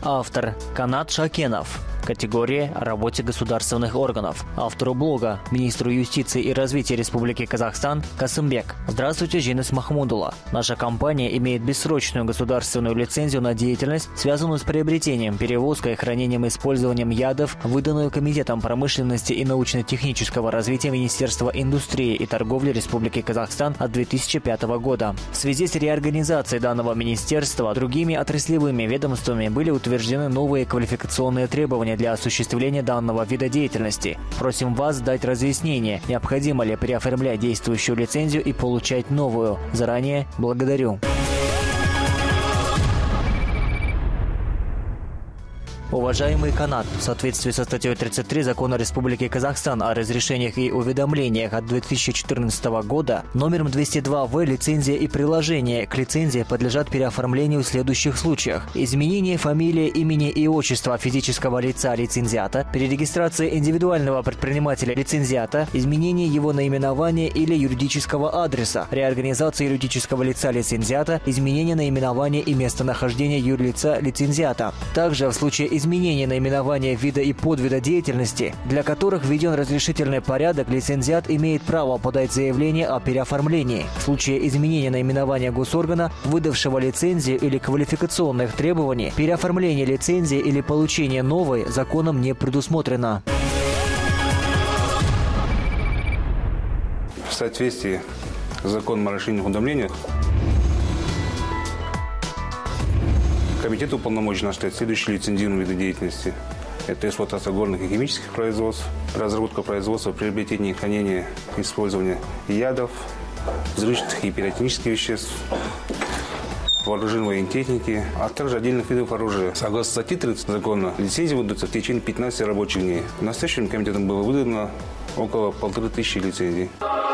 Автор – Канат Шакенов. Категория – о работе государственных органов. Автору блога – министру юстиции и развития Республики Казахстан Касымбек. Здравствуйте, Жинес Махмудула. Наша компания имеет бессрочную государственную лицензию на деятельность, связанную с приобретением, перевозкой, хранением и использованием ядов, выданную Комитетом промышленности и научно-технического развития Министерства индустрии и торговли Республики Казахстан от 2005 года. В связи с реорганизацией данного министерства другими отраслевыми ведомствами были утверждены новые квалификационные требования для осуществления данного вида деятельности. Просим вас дать разъяснение, необходимо ли переоформлять действующую лицензию и получать новую. Заранее благодарю. Уважаемый Канат, в соответствии со статьей 33 Закона Республики Казахстан о разрешениях и уведомлениях от 2014 года, номером 202В лицензия и приложение к лицензии подлежат переоформлению в следующих случаях: изменение фамилии, имени и отчества физического лица лицензиата, перерегистрация индивидуального предпринимателя лицензиата, изменение его наименования или юридического адреса, реорганизация юридического лица лицензиата, изменение наименования и местонахождения юрлица лицензиата. Также в случае изменения наименования вида и подвида деятельности, для которых введен разрешительный порядок, лицензиат имеет право подать заявление о переоформлении. В случае изменения наименования госоргана, выдавшего лицензию или квалификационных требований, переоформление лицензии или получение новой законом не предусмотрено. В соответствии с законом о расширенных уведомлениях Комитет уполномочен осуществлять следующие лицензируемые виды деятельности. Это эксплуатация горных и химических производств, разработка производства, приобретение и хранение, использование ядов, взрывчатых и пиротехнических веществ, вооружений военной техники, а также отдельных видов оружия. Согласно статье 30 закона, лицензии выдаются в течение 15 рабочих дней. В настоящем комитетом было выдано около 1500 лицензий.